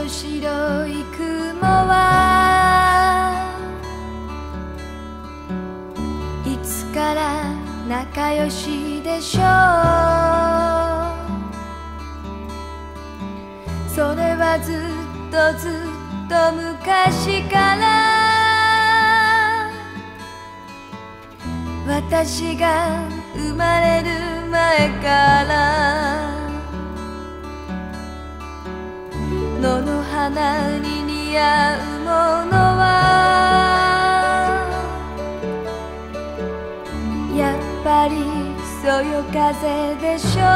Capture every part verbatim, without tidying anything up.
の白い雲はいつから仲良しでしょう。それはずっとずっと昔から私が生まれる前から野の花に似合うものはやっぱりそよ風でしょう。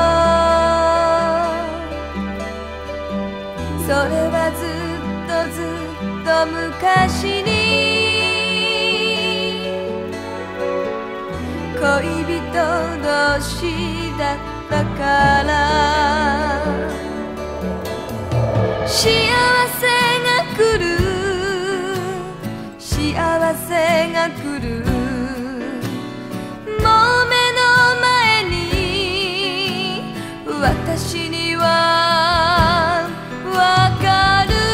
それはずっとずっと昔に恋人同士だったから幸せが来る幸せが来るもう目の前に私にはわかる。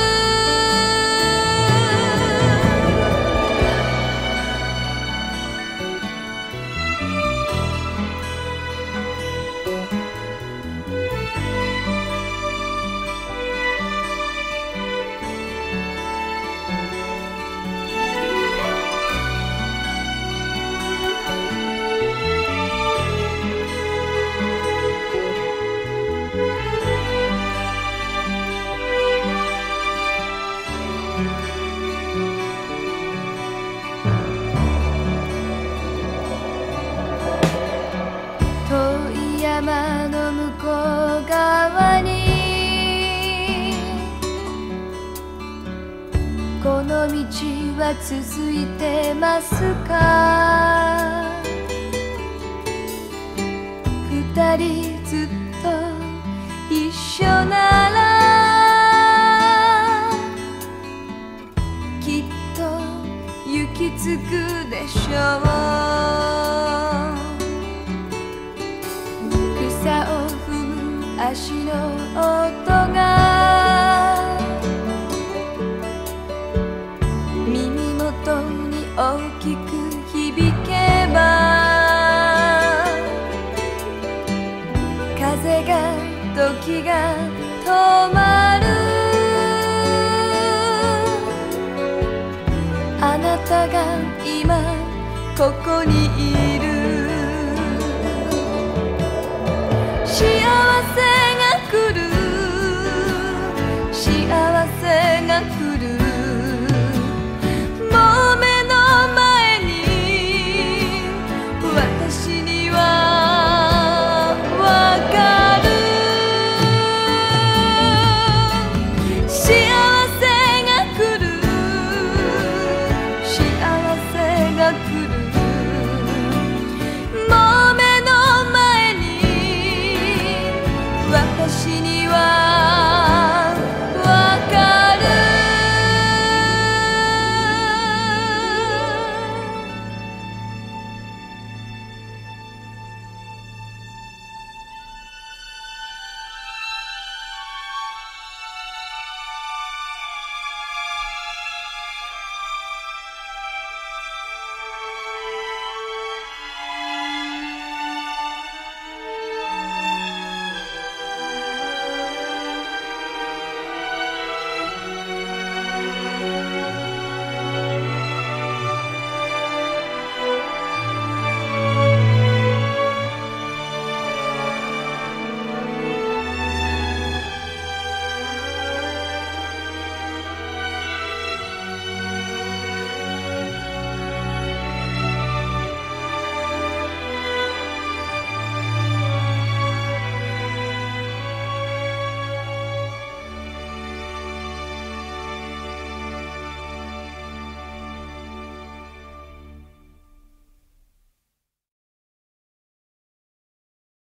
山の向こう側にこの道は続いてますか。二人ずっと一緒ならきっと行き着くでしょう。草を踏む足の音が耳元に大きく響けば風が時が止まる。あなたが今ここにいる